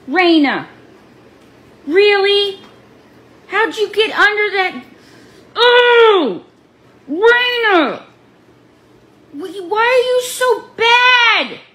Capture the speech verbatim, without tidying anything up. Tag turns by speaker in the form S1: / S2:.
S1: Raina. Really? How'd you get under that? Oh! Raina! Why are you so bad?